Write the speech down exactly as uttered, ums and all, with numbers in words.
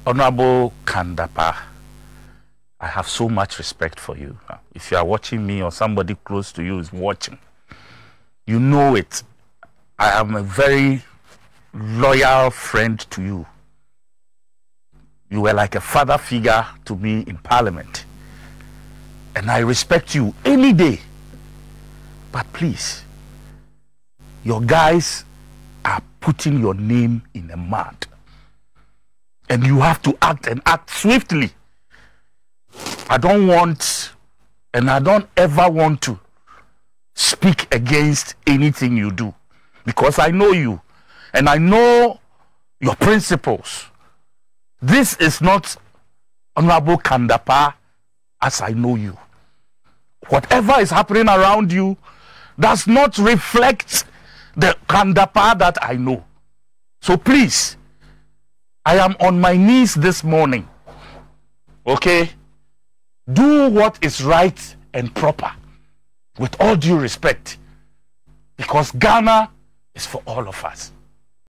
Honorable Kan Dapaah, I have so much respect for you. If you are watching me or somebody close to you is watching, you know it. I am a very loyal friend to you. You were like a father figure to me in Parliament. And I respect you any day. But please, your guys are putting your name in the mud. And you have to act and act swiftly. I don't want, and I don't ever want to speak against anything you do. Because I know you. And I know your principles. This is not Honorable Kan Dapaah as I know you. Whatever is happening around you does not reflect the Kan Dapaah that I know. So please, I am on my knees this morning. Okay? Do what is right and proper. With all due respect. Because Ghana is for all of us.